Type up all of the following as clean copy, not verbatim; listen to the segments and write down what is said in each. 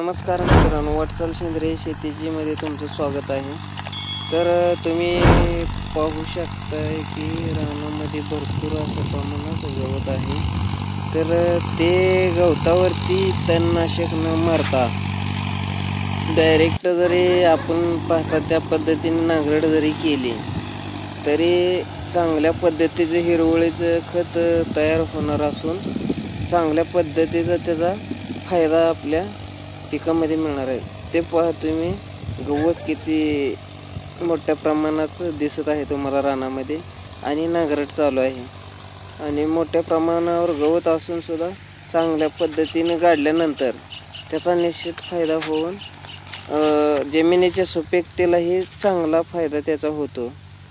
नमस्कार मित्रांनो, वाटचाल सेंद्रिय शेतीमध्ये तुमचं स्वागत आहे। तर तुम्ही पाहू शकताय की रानामध्ये भरपूर असं प्रमाणात गवत आहे। तर ते गवतावरती तणनाशक न मारता डायरेक्ट जरी आपण पाहता त्या पद्धतीने नांगरट जरी केली तरी चांगल्या पद्धतीचं हिरवळीचं खत तयार होणार असून चांगल्या पद्धतीचा त्याचा फायदा आपल्या पिकामध्ये मिळणार आहे। ते पहा तुम्ही, गवत किती मोठ्या प्रमाणात दिसत आहे तुम्हाला रानामध्ये आणि नांगरट चालू आहे आणि मोठ्या प्रमाणावर गवत असून सुद्धा चांगल्या पद्धतीने गाडल्यानंतर त्याचा निश्चित फायदा होऊन जमिनीच्या सुपीकतेलाही चांगला फायदा त्याचा होतो।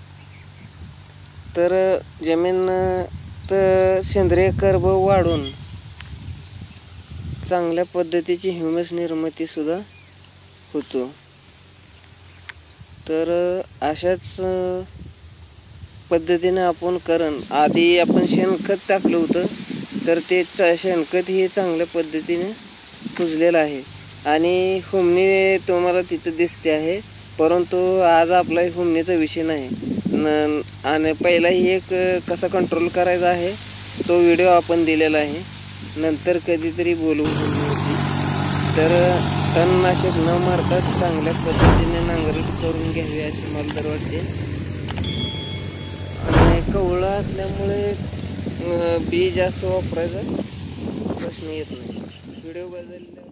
तर जमीन तर सेंद्रिय कर्ब वाढून चांगल्या पद्धतीची ह्यूमस निर्मिती सुद्धा होतो। तर अशाच पद्धतीने आपण आधी आपण शेणखत टाकलं होतं, तर ते शेणखत हे चांगल्या पद्धतीने कुजलेलं आहे आणि हुमणी तुम्हाला तिथं दिसते आहे, परंतु आज आपला हुमणीचा विषय नाही आणि पहिलाही एक कसा कंट्रोल करायचा आहे तो व्हिडिओ आपण दिलेला आहे, नंतर कधीतरी बोलू होती। तर तणनाशक न मारता चांगल्या पद्धतीने नांगरट करून घ्यावी अशी मला तर वाटते। आणि कवळा असल्यामुळे बी जास्त वापरायचा प्रश्न येत नाही। व्हिडिओ बदलला।